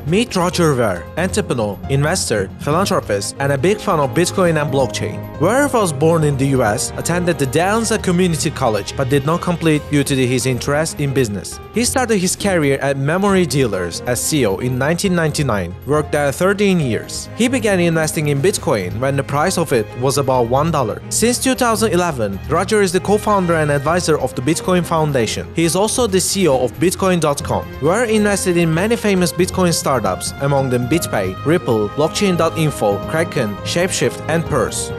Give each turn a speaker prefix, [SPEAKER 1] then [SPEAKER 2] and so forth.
[SPEAKER 1] Meet Roger Ver, entrepreneur, investor, philanthropist, and a big fan of Bitcoin and blockchain. Ver was born in the US, attended the De Anza Community College, but did not complete due to his interest in business. He started his career at Memory Dealers as CEO in 1999, worked there 13 years. He began investing in Bitcoin when the price of it was about $1. Since 2011, Roger is the co-founder and advisor of the Bitcoin Foundation. He is also the CEO of Bitcoin.com. Ver invested in many famous Bitcoin startups, among them BitPay, Ripple, Blockchain.info, Kraken, Shapeshift, and Purse.